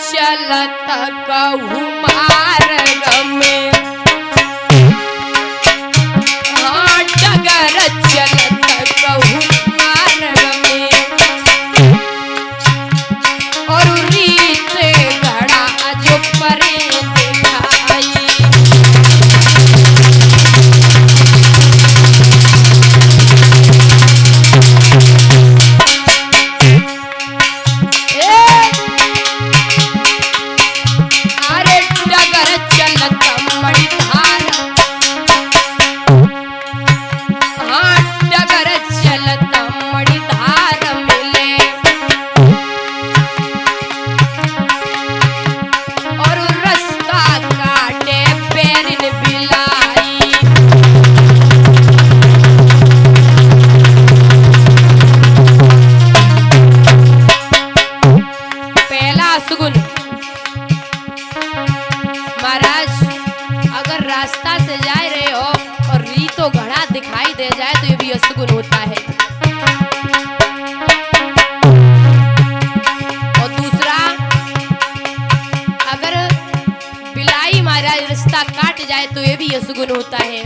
चलत कहूँ मार्ग में, हाँ डगर चलत कहूँ मार्ग में, और रीत घड़ा जो परे दिखाई। महाराज अगर रास्ता से जा रहे हो और रीतो घड़ा दिखाई दे जाए तो ये भी असगुन होता है। और दूसरा, अगर बिलाई महाराज रास्ता काट जाए तो ये भी असगुन होता है।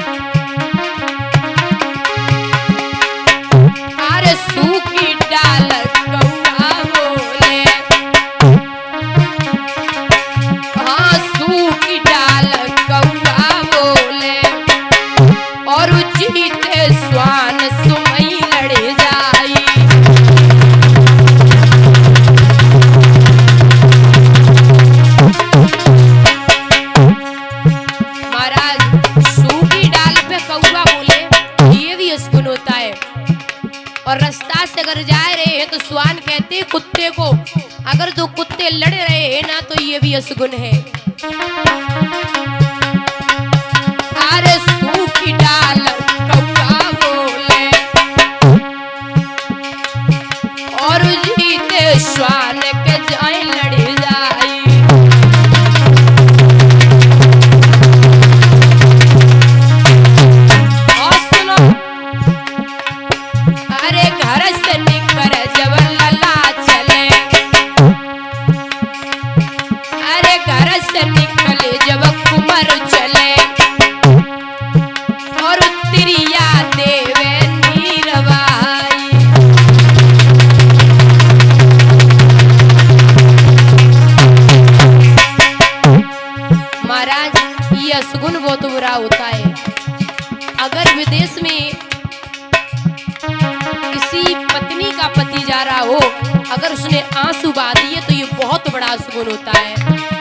अरे सूखी डाल कौआ बोले, हाँ सूखी डाल कौआ बोले, और जीते स्वान सुमई लड़ जाई। महाराज सूखी डाल पे कौआ बोले ये भी असगुन होता है। और रास्ता से अगर जा रहे हैं तो स्वान कहते हैं कुत्ते को, अगर दो कुत्ते लड़ रहे हैं ना तो ये भी असगुन है। अरे सूखी डाल कौआ बोले, और जीते स्वान के जाए लड़ जाई। और सुनो, अरे घर से निकल जब लला चले, अरे घर से निकले जब कुमर चले, और तिरिया देवे नीरवाई। महाराज ये असगुन बहुत बुरा होता है। अगर विदेश में किसी पत्नी का पति जा रहा हो, अगर उसने आंसू बहा दिए तो ये बहुत बड़ा असगुन होता है।